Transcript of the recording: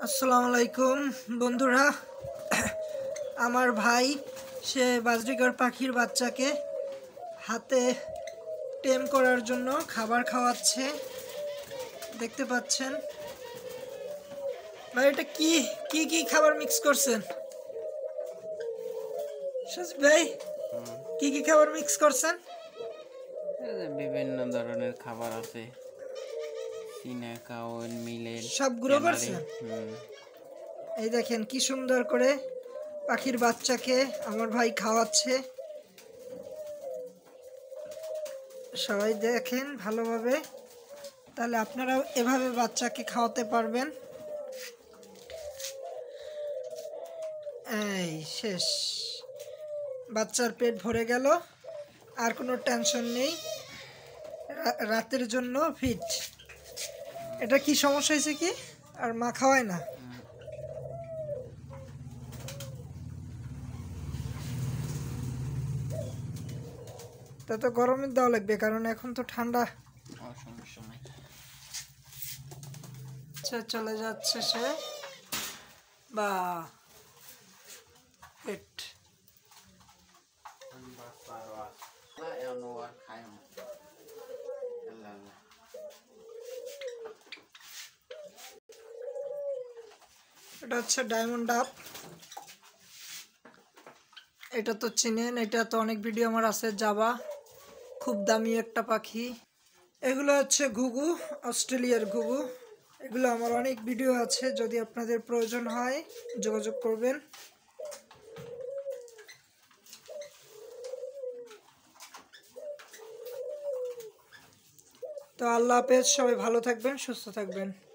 আসসালামু আলাইকুম বন্ধুরা। আমার ভাই সে বাজরিগার পাখির বাচ্চাকে হাতে টেম করার জন্য খাবার খাওয়াচ্ছে, দেখতে পাচ্ছেন। ভাই এটা কি কি কি খাবার মিক্স করছেন সাজিদ ভাই? কি কি খাবার মিক্স করছেন? বিভিন্ন ধরনের খাবার আছে, চীনা কাউন মিলের সব গুঁড়ো করছেন। এই দেখেন কি সুন্দর করে পাখির বাচ্চাকে আমার ভাই খাওয়াচ্ছে। সবাই দেখেন ভালোভাবে, তাহলে আপনারাও এভাবে বাচ্চাকে খাওয়াতে পারবেন। এই শেষ, বাচ্চার পেট ভরে গেল, আর কোনো টেনশন নেই, রাতের জন্য ফিট। এটা কি সমস্যা হয়েছে কি আর মা খাওয়ায় না? তা তো গরমে দেওয়া লাগবে, কারণ এখন তো ঠান্ডা। চলে যাচ্ছে সে, বা পেট। এটা হচ্ছে ডায়মন্ড ডাব। এটা তো চিনেন, এটা তো অনেক ভিডিও আমার আছে। জাবা, খুব দামি একটা পাখি। এগুলো হচ্ছে ঘুঘু, অস্ট্রেলিয়ার ঘুঘু। এগুলো আমার অনেক ভিডিও আছে, যদি আপনাদের প্রয়োজন হয় যোগাযোগ করবেন। তো আল্লাহ হাফেজ, সবাই ভালো থাকবেন, সুস্থ থাকবেন।